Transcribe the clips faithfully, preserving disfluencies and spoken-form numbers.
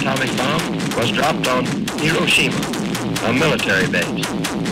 atomic bomb was dropped on Hiroshima, a military base.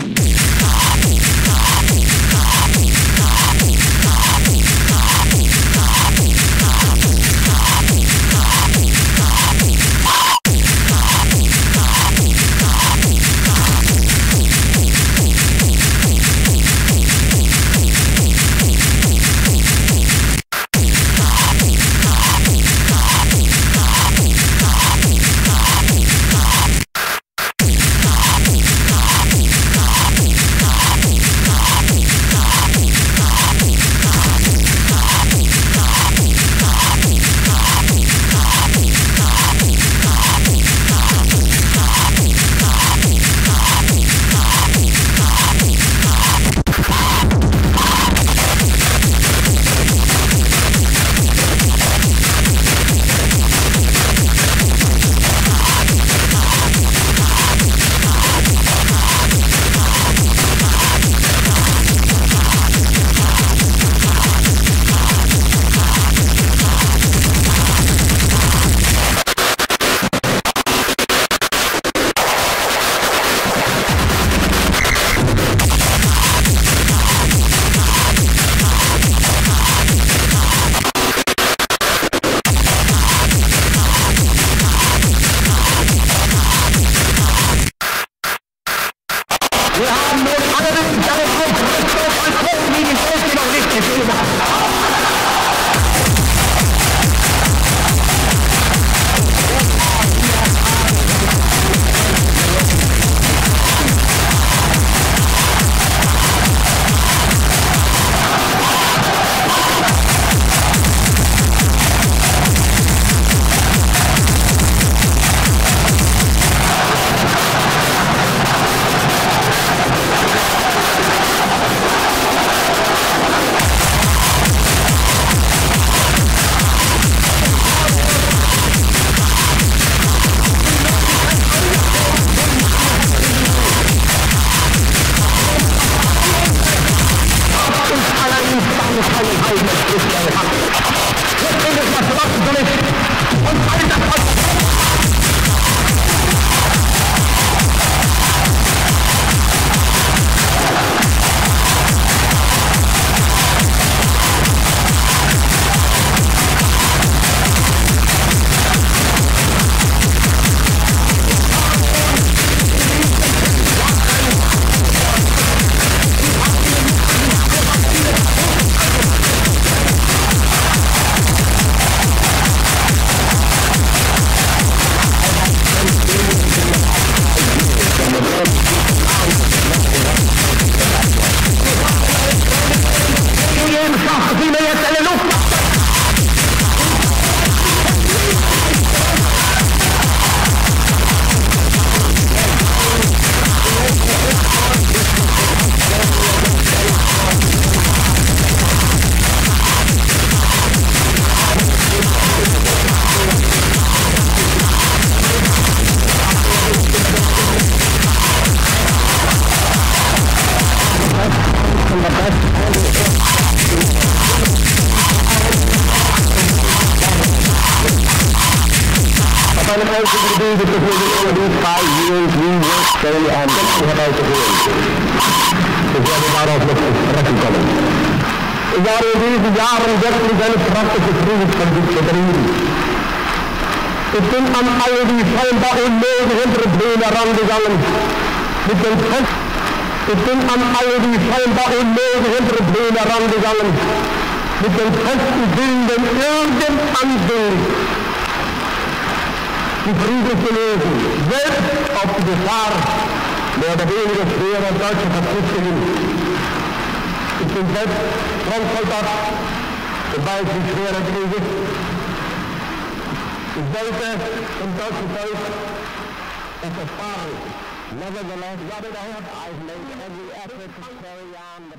Over these five years we worked daily on what I was doing. Dus we hebben daarop nog terecht gekomen. Ik ga in deze jaren dertig zijn het prachtige vrienden van dit bedrijf. Ik ben aan alle die schijnbaar onnodige problemen rangegangen. Ik ben vast. Ik ben aan alle die schijnbaar onnodige problemen rangegangen. Ik ben vast vinden irgend aan doen. Die vrienden te leven, zelfs op de gevaar door de enige sfeer van Duitse verplichtingen. Ik ben zelfs frontsoldat, de Duitse sfeer het leven. Ik buiten een Duitse thuis en gevaarlijk. Nevertheless, what did I have? I've made every effort to carry on